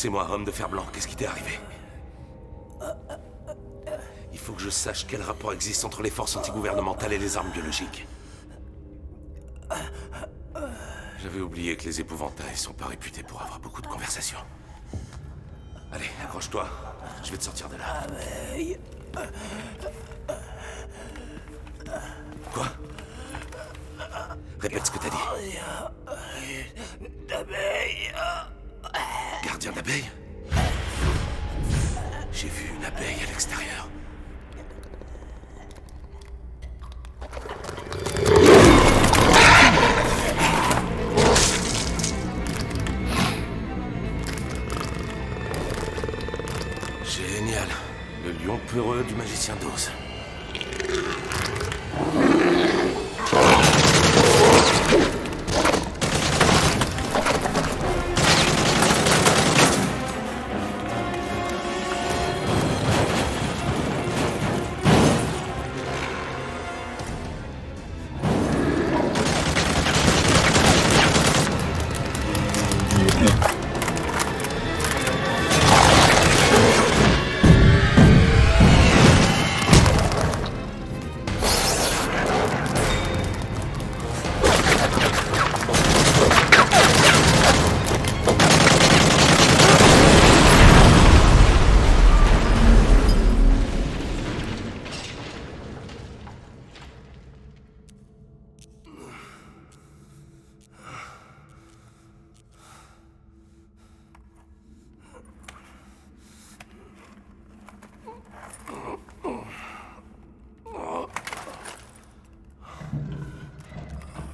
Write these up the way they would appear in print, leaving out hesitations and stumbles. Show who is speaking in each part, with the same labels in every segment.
Speaker 1: C'est moi, homme de fer blanc. Qu'est-ce qui t'est arrivé? Il faut que je sache quel rapport existe entre les forces antigouvernementales et les armes biologiques. J'avais oublié que les épouvantails sont pas réputés pour avoir beaucoup de conversations. Allez, accroche-toi. Je vais te sortir de là. Quoi? Répète ce que t'as dit.
Speaker 2: D'abeilles.
Speaker 1: Gardien d'abeilles? J'ai vu une abeille à l'extérieur. Génial. Le lion peureux du magicien d'Oz.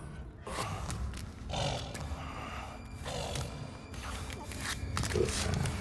Speaker 2: Good.